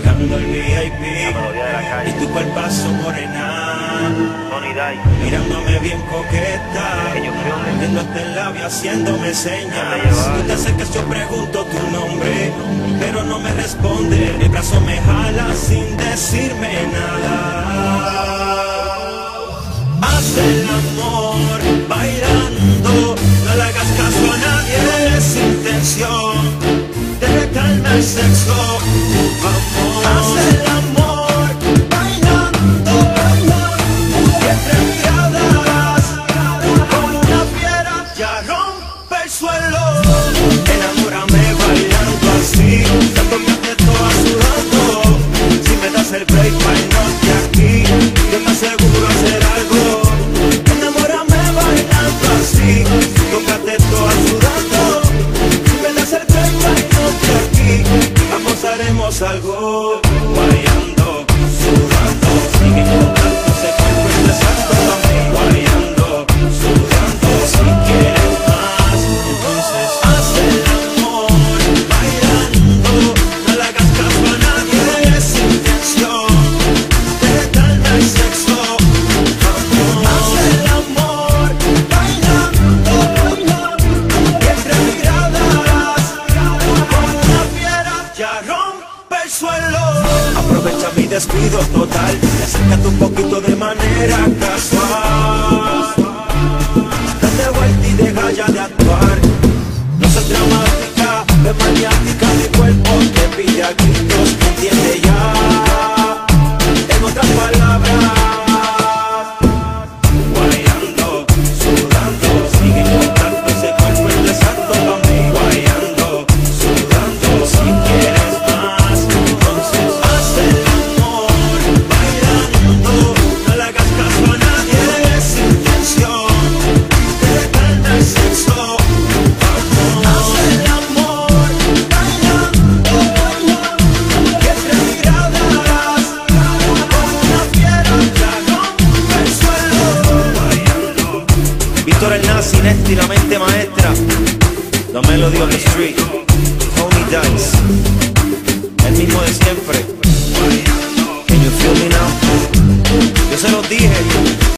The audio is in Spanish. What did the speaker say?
Llegando al VIP y tu cuerpazo morena, mirándome bien coqueta, viéndote el labio haciéndome señas. Tú te acercas, yo pregunto tu nombre, pero no me responde. El brazo me jala sin decirme nada. Haz el amor bailando, no le hagas caso a nadie, es intención de calma el sexo. Amor, haz el amor bailando, y entre miradas como una fiera ya rompe el suelo. Enamórame bailando así, tocándote toda sudando. Si me das el break, bailando aquí, yo te aseguro hacer algo. Enamórame bailando así, tócate toda sudando. Si me das el break, bailando aquí, vamos, haremos algo. Guayando, sudando, sigue tocando ese cuerpo interesante a mí. Guayando, sudando, si quieres más, entonces haz el amor bailando. No le hagas caso a nadie, es intención de darme el sexo. Haz el amor bailando, y entre miradas como una fiera ya rompe el suelo. Aprovecha mi descuido total, acércate un poquito de manera casual. Date vuelta y deja ya de actuar. No soy dramática, es maniática, mi cuerpo te pide a gritos, ¿me entiende ya? En otras palabras, guayando, sudando, sigue contando ese cuerpo interesante para mí. Guayando, sudando, si quieres más, entonces haz el amor bailando. No le hagas caso a nadie, es intención de darme el sexo. Haz el amor bailando, y entre miradas como una fiera ya rompe el suelo. Víctor el Nazi, Nesti, la mente maestra, la melody of the street, Tony Dice, el mismo de siempre. Can you feel me now? Yo se los dije.